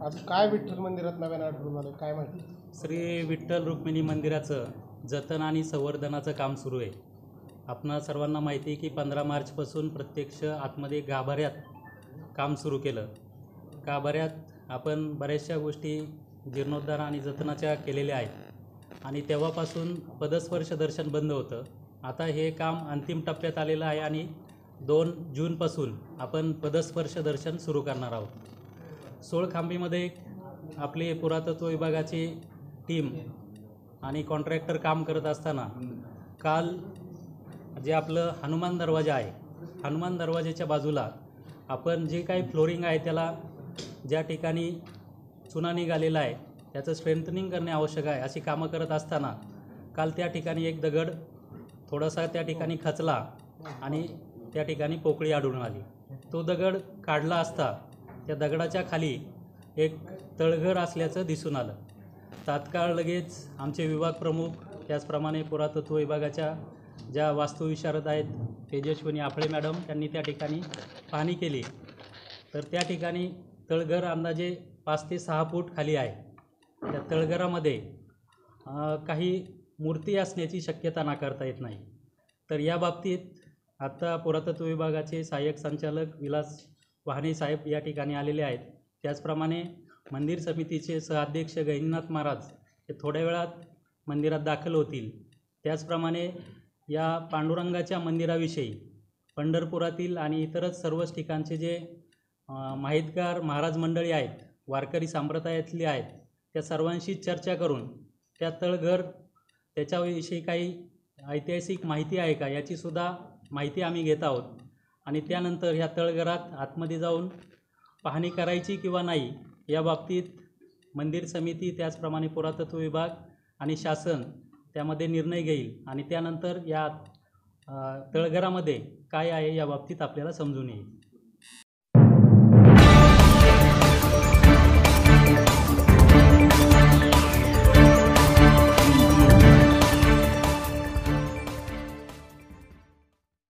आज काय विठ्ठल मंदिरात नव्यानं आढळून आलं, काय माहिती? श्री विठ्ठल रुक्मिणी मंदिराचं जतन आणि संवर्धनाचं काम सुरू आहे. आपणा सर्वांना माहिती आहे की 15 मार्चपासून प्रत्यक्ष आतमध्ये गाभाऱ्यात काम सुरू केलं. गाभाऱ्यात आपण बऱ्याचशा गोष्टी जीर्णोद्धार आणि जतनाच्या केलेल्या आहेत आणि तेव्हापासून पदस्पर्श दर्शन बंद होतं. आता हे काम अंतिम टप्प्यात आलेलं आहे आणि 2 जूनपासून आपण पदस्पर्श दर्शन सुरू करणार आहोत. सोळखांबीमध्ये आपली पुरातत्व विभागाची टीम आणि कॉन्ट्रॅक्टर काम करत असताना काल जे आपलं हनुमान दरवाजा आहे, हनुमान दरवाजाच्या बाजूला आपण जे काही फ्लोरिंग आहे त्याला ज्या ठिकाणी चुना निघालेला आहे त्याचं स्ट्रेंथनिंग करणे आवश्यक आहे अशी कामं करत असताना काल त्या ठिकाणी एक दगड थोडासा त्या ठिकाणी खचला आणि त्या ठिकाणी पोकळी आढळून आली. तो दगड काढला असता त्या दगडाच्या खाली एक तळघर असल्याचं दिसून आलं. तात्काळ लगेच आमचे विभाग प्रमुख त्याचप्रमाणे पुरातत्व विभागाच्या ज्या वास्तुविशारद आहेत तेजस्विनी आपळे मॅडम त्यांनी त्या ठिकाणी पाहणी केली. तर त्या ठिकाणी तळघर अंदाजे 5 ते 6 फूट खाली आहे. त्या तळघरामध्ये काही मूर्ती असण्याची शक्यता नाकारता येत नाही. तर या बाबतीत आत्ता पुरातत्व विभागाचे सहाय्यक संचालक विलास वाहने साहेब या ठिकाणी आलेले आहेत. त्याचप्रमाणे मंदिर समितीचे सहअध्यक्ष गहिनीनाथ महाराज हे थोड्या वेळात मंदिरात दाखल होतील. त्याचप्रमाणे या पांडुरंगाच्या मंदिराविषयी पंढरपुरातील आणि इतरच सर्वच ठिकाणचे जे माहितगार महाराज मंडळी आहेत, वारकरी संप्रदायातली आहेत, त्या सर्वांशी चर्चा करून त्या तळघर त्याच्याविषयी काही ऐतिहासिक माहिती आहे का याचीसुद्धा माहिती आम्ही घेत आहोत आणि त्यानंतर ह्या तळघरात आतमध्ये जाऊन पाहणी करायची किंवा नाही या बाबतीत मंदिर समिती त्याचप्रमाणे पुरातत्व विभाग आणि शासन त्यामध्ये निर्णय घेईल आणि त्यानंतर या तळघरामध्ये काय आहे या बाबतीत आपल्याला समजून येईल.